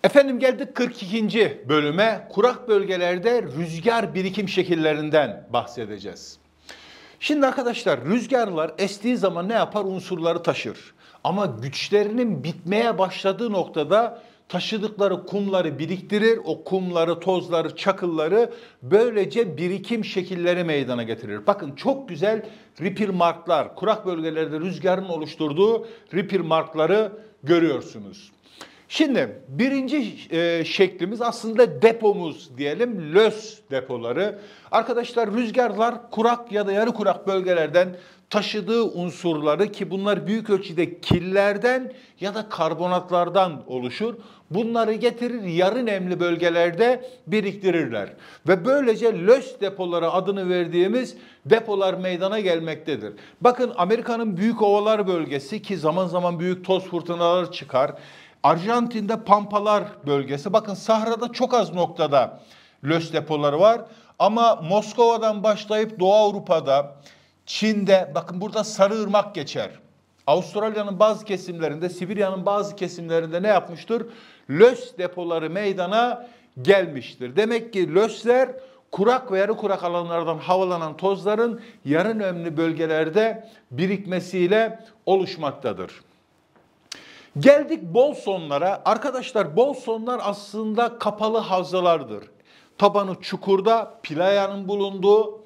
Efendim geldik 42. bölüme. Kurak bölgelerde rüzgar birikim şekillerinden bahsedeceğiz. Şimdi arkadaşlar rüzgarlar estiği zaman ne yapar? Unsurları taşır. Ama güçlerinin bitmeye başladığı noktada taşıdıkları kumları biriktirir. O kumları, tozları, çakılları böylece birikim şekilleri meydana getirir. Bakın çok güzel ripple marklar, kurak bölgelerde rüzgarın oluşturduğu ripple markları görüyorsunuz. Şimdi birinci şeklimiz aslında depomuz diyelim, löss depoları. Arkadaşlar rüzgarlar kurak ya da yarı kurak bölgelerden taşıdığı unsurları ki bunlar büyük ölçüde killerden ya da karbonatlardan oluşur. Bunları getirir yarı nemli bölgelerde biriktirirler. Ve böylece löss depoları adını verdiğimiz depolar meydana gelmektedir. Bakın Amerika'nın büyük ovalar bölgesi ki zaman zaman büyük toz fırtınaları çıkar. Arjantin'de Pampalar bölgesi. Bakın Sahra'da çok az noktada löss depoları var. Ama Moskova'dan başlayıp Doğu Avrupa'da, Çin'de, bakın burada Sarıırmak geçer. Avustralya'nın bazı kesimlerinde, Sibirya'nın bazı kesimlerinde ne yapmıştır? Löss depoları meydana gelmiştir. Demek ki lössler kurak ve yarı kurak alanlardan havalanan tozların yarı nemli bölgelerde birikmesiyle oluşmaktadır. Geldik bolsonlara. Arkadaşlar bolsonlar aslında kapalı havzalardır. Tabanı çukurda, playanın bulunduğu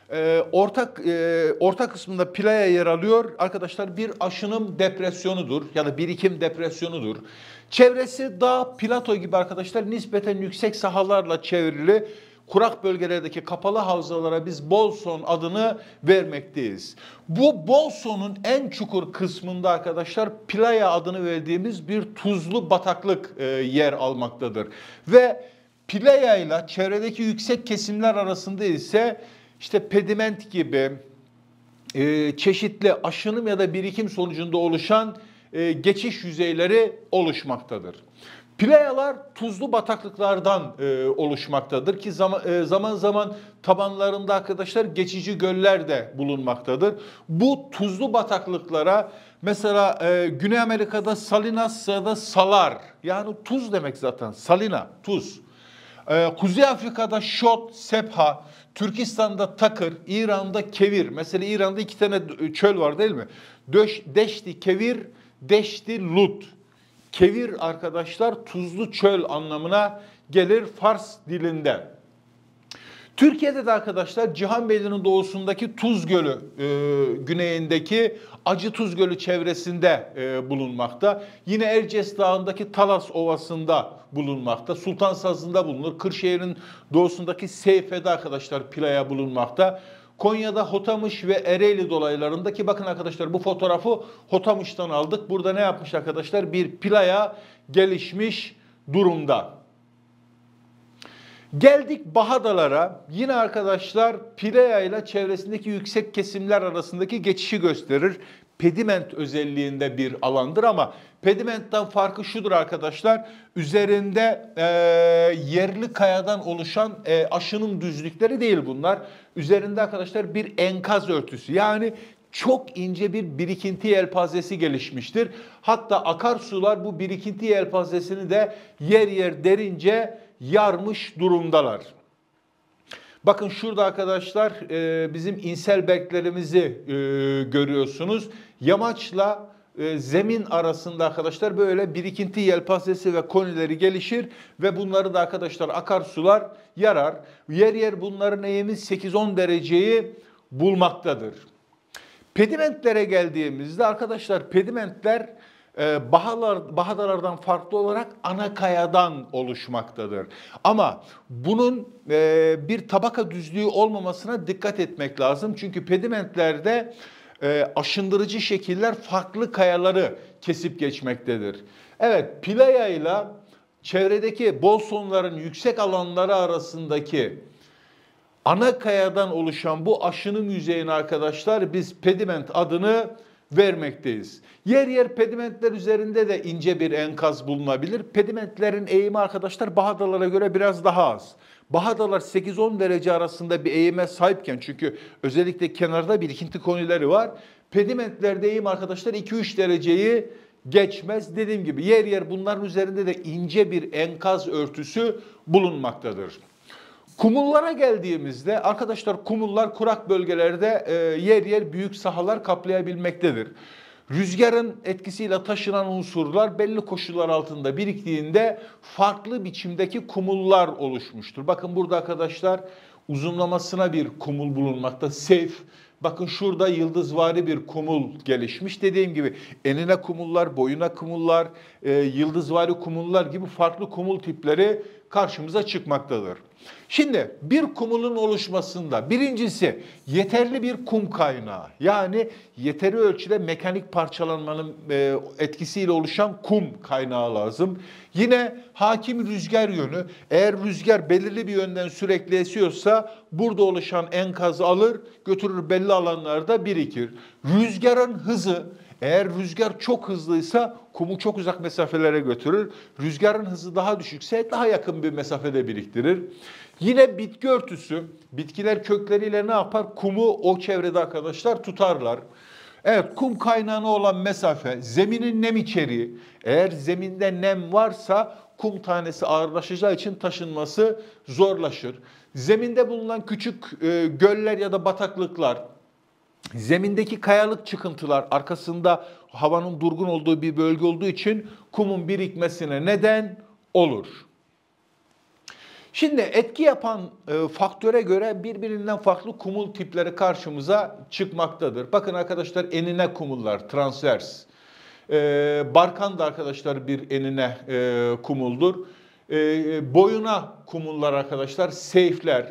orta kısmında playa yer alıyor. Arkadaşlar bir aşınım depresyonudur ya da birikim depresyonudur. Çevresi dağ, plato gibi arkadaşlar nispeten yüksek sahalarla çevrili. Kurak bölgelerdeki kapalı havzalara biz bolson adını vermekteyiz. Bu bolsonun en çukur kısmında arkadaşlar playa adını verdiğimiz bir tuzlu bataklık yer almaktadır. Ve playa ile çevredeki yüksek kesimler arasında ise işte pediment gibi çeşitli aşınım ya da birikim sonucunda oluşan geçiş yüzeyleri oluşmaktadır. Playalar tuzlu bataklıklardan oluşmaktadır ki zaman zaman tabanlarında arkadaşlar geçici göller de bulunmaktadır. Bu tuzlu bataklıklara mesela Güney Amerika'da salinas ya da salar, yani tuz demek zaten, salina, tuz. Kuzey Afrika'da şot, sepha, Türkistan'da takır, İran'da kevir. Mesela İran'da 2 tane çöl var değil mi? Deşti kevir, Deşti Lut. Kevir arkadaşlar tuzlu çöl anlamına gelir Fars dilinde. Türkiye'de de arkadaşlar Cihanbeyli'nin doğusundaki Tuz Gölü, güneyindeki Acı Tuz Gölü çevresinde bulunmakta. Yine Erciyes Dağı'ndaki Talas Ovası'nda bulunmakta. Sultansazı'nda bulunur. Kırşehir'in doğusundaki Seyfe'de arkadaşlar playa bulunmakta. Konya'da Hotamış ve Ereğli dolaylarındaki bakın arkadaşlar bu fotoğrafı Hotamış'tan aldık. Burada ne yapmış arkadaşlar? Bir playa gelişmiş durumda. Geldik Bahadalara. Yine arkadaşlar playa ile çevresindeki yüksek kesimler arasındaki geçişi gösterir. Pediment özelliğinde bir alandır ama pedimentten farkı şudur arkadaşlar. Üzerinde yerli kayadan oluşan aşınım düzlükleri değil bunlar. Üzerinde arkadaşlar bir enkaz örtüsü, yani çok ince bir birikinti yelpazesi gelişmiştir. Hatta akarsular bu birikinti yelpazesini de yer yer derince yarmış durumdalar. Bakın şurada arkadaşlar bizim inselberglerimizi görüyorsunuz. Yamaçla zemin arasında arkadaşlar böyle birikinti yelpazesi ve konileri gelişir ve bunları da arkadaşlar akarsular yarar. Yer yer bunların eğimi 8-10 dereceyi bulmaktadır. Pedimentlere geldiğimizde arkadaşlar pedimentler bahadalardan farklı olarak ana kayadan oluşmaktadır. Ama bunun bir tabaka düzlüğü olmamasına dikkat etmek lazım. Çünkü pedimentlerde aşındırıcı şekiller farklı kayaları kesip geçmektedir. Evet, playa ile çevredeki bolsonların yüksek alanları arasındaki ana kayadan oluşan bu aşınım yüzeyine arkadaşlar biz pediment adını vermekteyiz. Yer yer pedimentler üzerinde de ince bir enkaz bulunabilir. Pedimentlerin eğimi arkadaşlar bahadalara göre biraz daha az. Bahadalar 8-10 derece arasında bir eğime sahipken, çünkü özellikle kenarda birikinti konileri var. Pedimentlerde eğim arkadaşlar 2-3 dereceyi geçmez. Dediğim gibi yer yer bunların üzerinde de ince bir enkaz örtüsü bulunmaktadır. Kumullara geldiğimizde arkadaşlar kumullar kurak bölgelerde yer yer büyük sahalar kaplayabilmektedir. Rüzgarın etkisiyle taşınan unsurlar belli koşullar altında biriktiğinde farklı biçimdeki kumullar oluşmuştur. Bakın burada arkadaşlar uzunlamasına bir kumul bulunmakta. Seyf. Bakın şurada yıldızvari bir kumul gelişmiş. Dediğim gibi enine kumullar, boyuna kumullar, yıldızvari kumullar gibi farklı kumul tipleri karşımıza çıkmaktadır. Şimdi bir kumulun oluşmasında birincisi yeterli bir kum kaynağı, yani yeteri ölçüde mekanik parçalanmanın etkisiyle oluşan kum kaynağı lazım. Yine hakim rüzgar yönü, eğer rüzgar belirli bir yönden sürekli esiyorsa burada oluşan enkazı alır götürür, belli alanlarda birikir. Rüzgarın hızı, eğer rüzgar çok hızlıysa kumu çok uzak mesafelere götürür. Rüzgarın hızı daha düşükse daha yakın bir mesafede biriktirir. Yine bitki örtüsü, bitkiler kökleriyle ne yapar? Kumu o çevrede arkadaşlar tutarlar. Evet, kum kaynağına olan mesafe, zeminin nem içeriği. Eğer zeminde nem varsa kum tanesi ağırlaşacağı için taşınması zorlaşır. Zeminde bulunan küçük göller ya da bataklıklar, zemindeki kayalık çıkıntılar, arkasında havanın durgun olduğu bir bölge olduğu için kumun birikmesine neden olur. Şimdi etki yapan faktöre göre birbirinden farklı kumul tipleri karşımıza çıkmaktadır. Bakın arkadaşlar enine kumullar, transvers. Barkan da arkadaşlar bir enine kumuldur. Boyuna kumullar arkadaşlar, seyfler.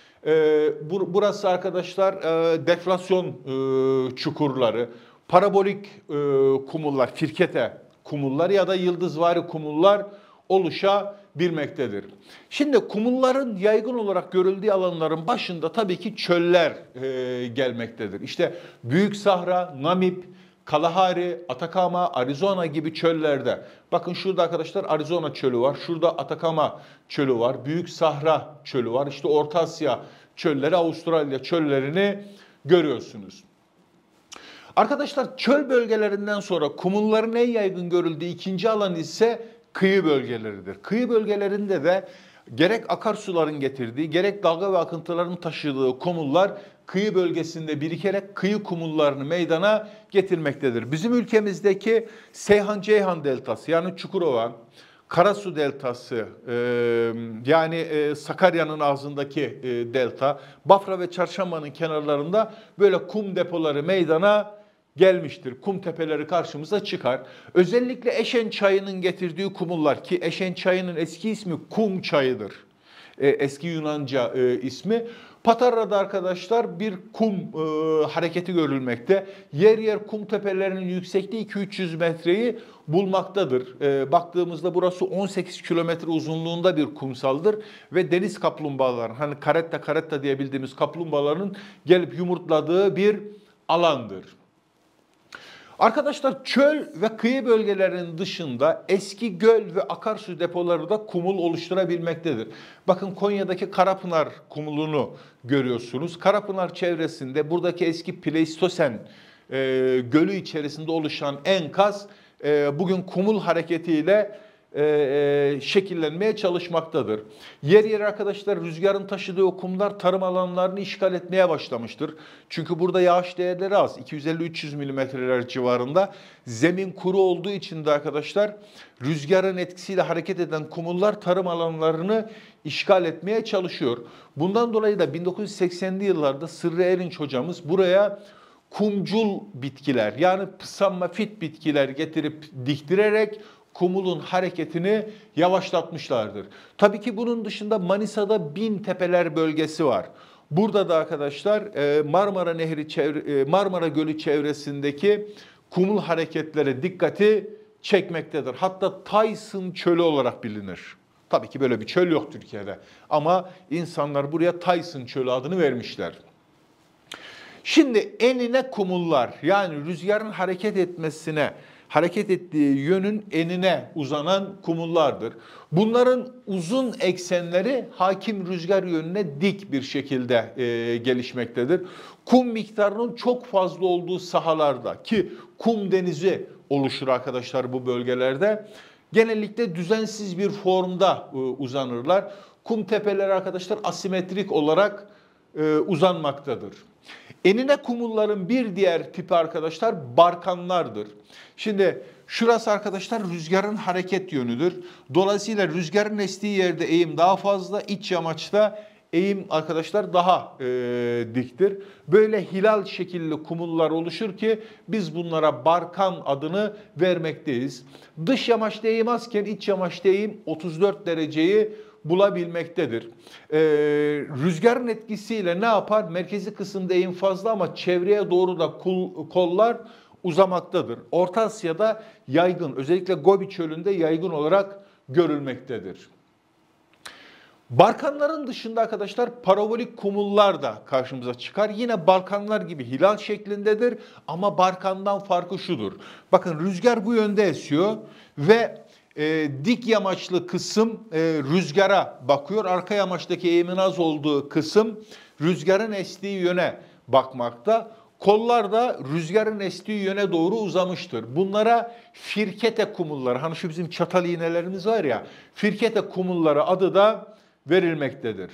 Burası arkadaşlar deflasyon çukurları, parabolik kumullar, firkete kumullar ya da yıldızvari kumullar oluşabilmektedir. Şimdi kumulların yaygın olarak görüldüğü alanların başında tabii ki çöller gelmektedir. İşte Büyük Sahra, Namib, Kalahari, Atakama, Arizona gibi çöllerde. Bakın şurada arkadaşlar Arizona çölü var. Şurada Atakama çölü var. Büyük Sahra çölü var. İşte Orta Asya çölleri, Avustralya çöllerini görüyorsunuz. Arkadaşlar çöl bölgelerinden sonra kumulların en yaygın görüldüğü ikinci alan ise kıyı bölgeleridir. Kıyı bölgelerinde de gerek akarsuların getirdiği, gerek dalga ve akıntıların taşıdığı kumullar kıyı bölgesinde birikerek kıyı kumullarını meydana getirmektedir. Bizim ülkemizdeki Seyhan-Ceyhan deltası, yani Çukurova, Karasu deltası, yani Sakarya'nın ağzındaki delta, Bafra ve Çarşamba'nın kenarlarında böyle kum depoları meydana gelmiştir. Kum tepeleri karşımıza çıkar. Özellikle Eşen Çayı'nın getirdiği kumullar, ki Eşen Çayı'nın eski ismi Kum Çayı'dır. Eski Yunanca ismi. Patarra'da arkadaşlar bir kum hareketi görülmekte. Yer yer kum tepelerinin yüksekliği 200-300 metreyi bulmaktadır. Baktığımızda burası 18 kilometre uzunluğunda bir kumsaldır ve deniz kaplumbağaları, hani karetta diye bildiğimiz kaplumbağaların gelip yumurtladığı bir alandır. Arkadaşlar çöl ve kıyı bölgelerinin dışında eski göl ve akarsu depoları da kumul oluşturabilmektedir. Bakın Konya'daki Karapınar kumulunu görüyorsunuz. Karapınar çevresinde buradaki eski Pleistosen gölü içerisinde oluşan enkaz bugün kumul hareketiyle şekillenmeye çalışmaktadır. Yer yer arkadaşlar rüzgarın taşıdığı o kumlar tarım alanlarını işgal etmeye başlamıştır. Çünkü burada yağış değerleri az, 250-300 milimetreler civarında. Zemin kuru olduğu için de arkadaşlar rüzgarın etkisiyle hareket eden kumullar tarım alanlarını işgal etmeye çalışıyor. Bundan dolayı da 1980'li yıllarda Sırrı Erinç hocamız buraya kumcul bitkiler, yani psamafit bitkiler getirip diktirerek kumulun hareketini yavaşlatmışlardır. Tabii ki bunun dışında Manisa'da Bintepeler bölgesi var. Burada da arkadaşlar Marmara Gölü çevresindeki kumul hareketleri dikkati çekmektedir. Hatta Tyson Çölü olarak bilinir. Tabii ki böyle bir çöl yok Türkiye'de ama insanlar buraya Tyson Çölü adını vermişler. Şimdi enine kumullar, yani rüzgarın hareket ettiği yönün enine uzanan kumullardır. Bunların uzun eksenleri hakim rüzgar yönüne dik bir şekilde gelişmektedir. Kum miktarının çok fazla olduğu sahalarda, ki kum denizi oluşur arkadaşlar bu bölgelerde. Genellikle düzensiz bir formda uzanırlar. Kum tepeleri arkadaşlar asimetrik olarak uzanmaktadır. Enine kumulların bir diğer tipi arkadaşlar barkanlardır. Şimdi şurası arkadaşlar rüzgarın hareket yönüdür. Dolayısıyla rüzgarın estiği yerde eğim daha fazla, iç yamaçta eğim arkadaşlar daha diktir. Böyle hilal şekilli kumullar oluşur ki biz bunlara barkan adını vermekteyiz. Dış yamaçta eğim azken iç yamaçta eğim 34 dereceyi bulabilmektedir. Rüzgarın etkisiyle ne yapar? Merkezi kısımda eğim fazla ama çevreye doğru da kollar uzamaktadır. Orta Asya'da yaygın, özellikle Gobi Çölü'nde yaygın olarak görülmektedir. Barkanların dışında arkadaşlar parabolik kumullar da karşımıza çıkar. Yine Balkanlar gibi hilal şeklindedir ama barkandan farkı şudur. Bakın rüzgar bu yönde esiyor ve dik yamaçlı kısım rüzgara bakıyor. Arka yamaçtaki eğimin az olduğu kısım rüzgarın estiği yöne bakmakta. Kollar da rüzgarın estiği yöne doğru uzamıştır. Bunlara firkete kumulları, hani şu bizim çatal iğnelerimiz var ya, firkete kumulları adı da verilmektedir.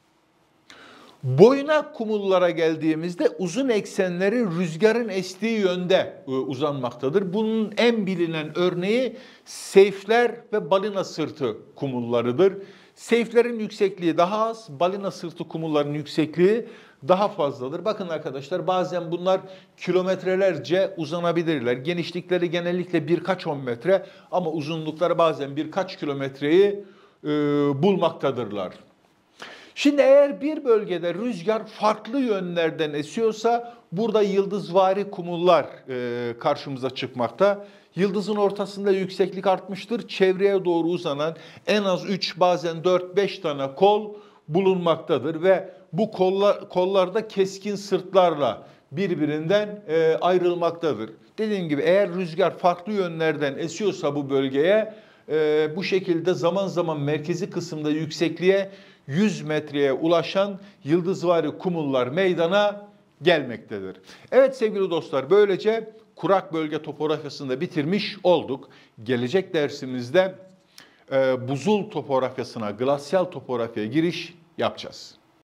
Boynak kumullara geldiğimizde uzun eksenleri rüzgarın estiği yönde uzanmaktadır. Bunun en bilinen örneği seyfler ve balina sırtı kumullarıdır. Seyflerin yüksekliği daha az, balina sırtı kumulların yüksekliği daha fazladır. Bakın arkadaşlar bazen bunlar kilometrelerce uzanabilirler. Genişlikleri genellikle birkaç 10 metre ama uzunlukları bazen birkaç kilometreyi bulmaktadırlar. Şimdi eğer bir bölgede rüzgar farklı yönlerden esiyorsa burada yıldızvari kumullar karşımıza çıkmakta. Yıldızın ortasında yükseklik artmıştır. Çevreye doğru uzanan en az 3 bazen 4-5 tane kol bulunmaktadır ve bu kollarda keskin sırtlarla birbirinden ayrılmaktadır. Dediğim gibi eğer rüzgar farklı yönlerden esiyorsa bu bölgeye bu şekilde zaman zaman merkezi kısımda yüksekliğe 100 metreye ulaşan yıldızvari kumullar meydana gelmektedir. Evet sevgili dostlar, böylece kurak bölge topografyasını da bitirmiş olduk. Gelecek dersimizde buzul topografyasına, glasyal topografyaya giriş yapacağız.